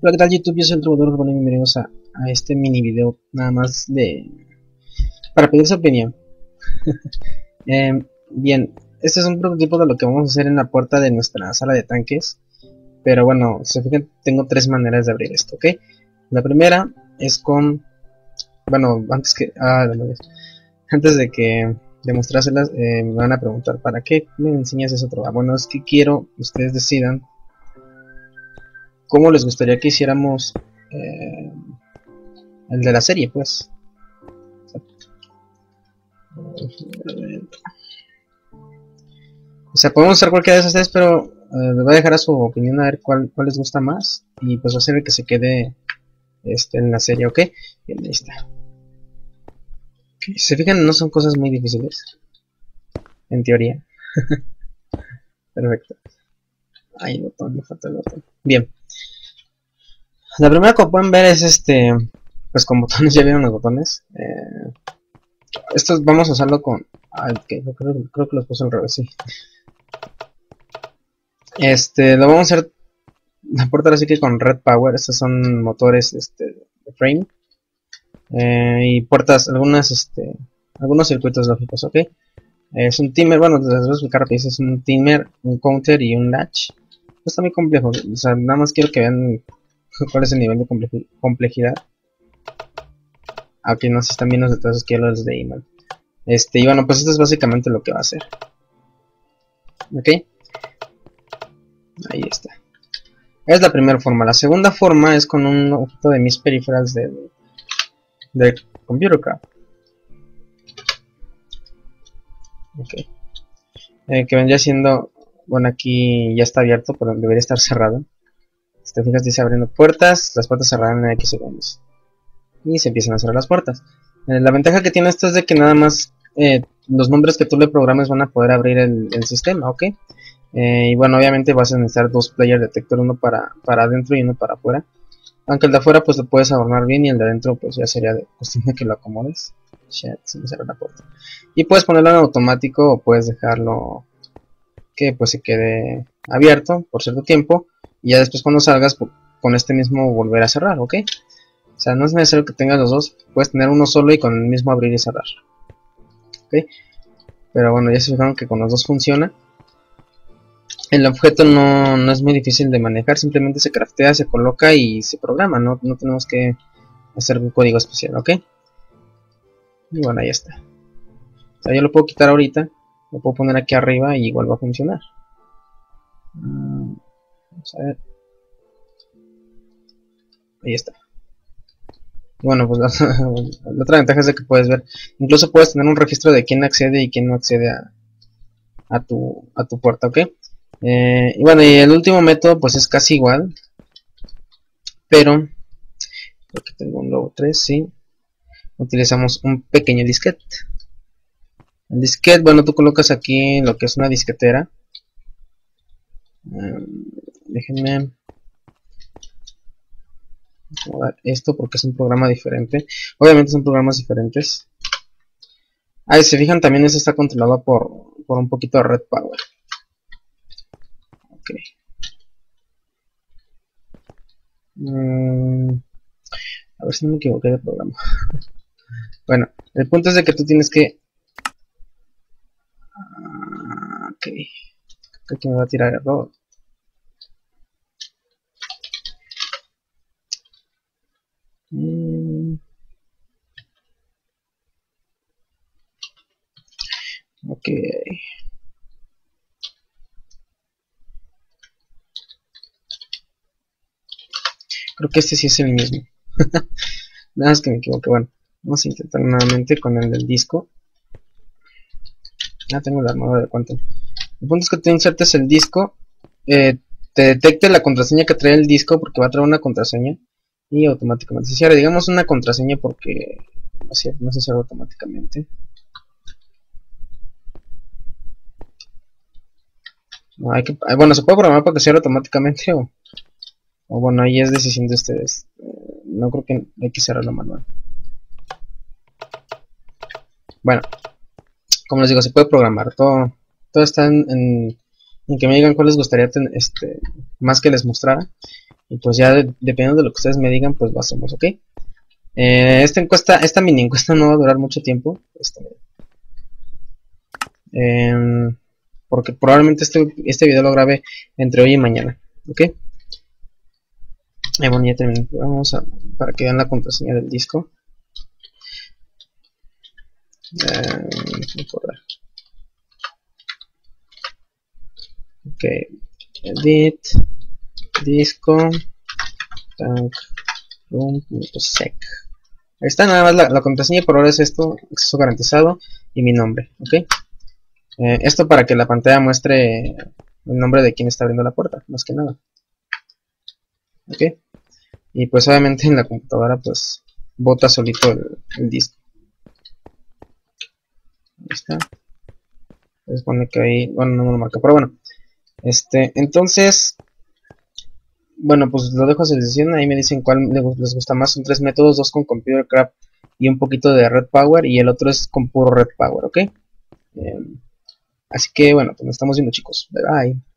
Hola, ¿qué tal YouTube? Yo soy el Trovador Urbano y bienvenidos a este mini video nada más para pedir su opinión. Bien, este es un prototipo de lo que vamos a hacer en la puerta de nuestra sala de tanques. Pero bueno, se fijan, tengo tres maneras de abrir esto, ¿ok? La primera es con... Bueno, antes de que demostrárselas, me van a preguntar ¿para qué me enseñas eso, Trova? Bueno, es que quiero que ustedes decidan cómo les gustaría que hiciéramos el de la serie, pues. O sea, podemos hacer cualquiera de esas tres, pero les voy a dejar a su opinión a ver cuál les gusta más. Y pues va a ser el que se quede en la serie, ¿ok? Bien, ahí está. Okay. Si se fijan, no son cosas muy difíciles. En teoría. Perfecto. Ay, el botón, me falta el botón. Bien. La primera que pueden ver es pues con botones, ya vieron los botones. Estos vamos a usarlo con... creo que los puse al revés, sí. Lo vamos a hacer la puerta así que con Red Power. Estos son motores de frame. Y puertas, algunos circuitos lógicos, ok. Es un timer, bueno, les voy a explicar rápido. Es un timer, un counter y un latch. No está muy complejo, o sea, nada más quiero que vean cuál es el nivel de complejidad. Aquí no sé si están bien los detalles, quiero los de email. Y bueno, pues esto es básicamente lo que va a hacer. Ok. Ahí está. Es la primera forma. La segunda forma es con un objeto de mis peripherals de ComputerCraft. Ok. Que vendría siendo... Bueno, aquí ya está abierto, pero debería estar cerrado. Si te fijas, dice abriendo puertas. Las puertas cerrarán en X segundos. Y se empiezan a cerrar las puertas. La ventaja que tiene esto es de que nada más los nombres que tú le programes van a poder abrir el sistema, ¿ok? Y bueno, obviamente vas a necesitar dos player detector, uno para adentro y uno para afuera. Aunque el de afuera pues lo puedes adornar bien y el de adentro pues ya sería de cuestión de que lo acomodes. Shit, se me cerró la puerta. Y puedes ponerlo en automático o puedes dejarlo que pues se quede abierto por cierto tiempo. Y ya después cuando salgas con este mismo volver a cerrar, ¿ok? O sea, no es necesario que tengas los dos, puedes tener uno solo y con el mismo abrir y cerrar. ¿Ok? Pero bueno, ya se fijaron que con los dos funciona. El objeto no es muy difícil de manejar, simplemente se craftea, se coloca y se programa, no tenemos que hacer un código especial, ¿ok? Y bueno, ahí está. O sea, yo lo puedo quitar ahorita, lo puedo poner aquí arriba y igual va a funcionar. Vamos a ver. Ahí está. Bueno, pues la otra ventaja es de que puedes ver, incluso puedes tener un registro de quién accede y quién no accede a tu puerta, ¿ok? Y bueno, y el último método pues es casi igual, pero porque tengo un logo 3, sí, utilizamos un pequeño disquete. El disquete, bueno, tú colocas aquí lo que es una disquetera. Déjenme acomodar esto porque es un programa diferente. Obviamente son programas diferentes. Ah, y se fijan, también eso está controlado por un poquito de Red Power. Ok. A ver si no me equivoqué de programa. Bueno, el punto es de que tú tienes que... ok. Creo que me va a tirar error. Ok. Creo que este sí es el mismo. Nada más que me equivoqué. Bueno, vamos a intentar nuevamente con el del disco. Ya tengo la armadura de Quantum. El punto es que tú insertes el disco. Te detecte la contraseña que trae el disco porque va a traer una contraseña. Y automáticamente se cierra. Digamos una contraseña porque no se cierra automáticamente. No, bueno, se puede programar para que cierre automáticamente o bueno, ahí es decisión de ustedes. No creo que hay que cerrarlo manual. Bueno, como les digo, se puede programar. Todo está en que me digan cuál les gustaría más que les mostrara. Y pues ya dependiendo de lo que ustedes me digan, pues lo hacemos, ¿ok? Esta mini encuesta no va a durar mucho tiempo. Porque probablemente este video lo grabe entre hoy y mañana, ¿ok? Bueno, ya terminé. Para que vean la contraseña del disco. Ok, edit disco tankroom.sec. Ahí está, nada más la contraseña por ahora es esto, acceso garantizado y mi nombre, ok. Esto para que la pantalla muestre el nombre de quien está abriendo la puerta, más que nada, ok. Y pues obviamente en la computadora pues bota solito el disco. Ahí está. Se supone que ahí, bueno, no me lo marca, pero bueno. Entonces, bueno, pues lo dejo a su decisión. Ahí me dicen cuál les gusta más. Son 3 métodos, 2 con Computer Craft y un poquito de Red Power, y el otro es con puro Red Power, ¿ok? Así que bueno, pues nos estamos viendo, chicos. Bye bye.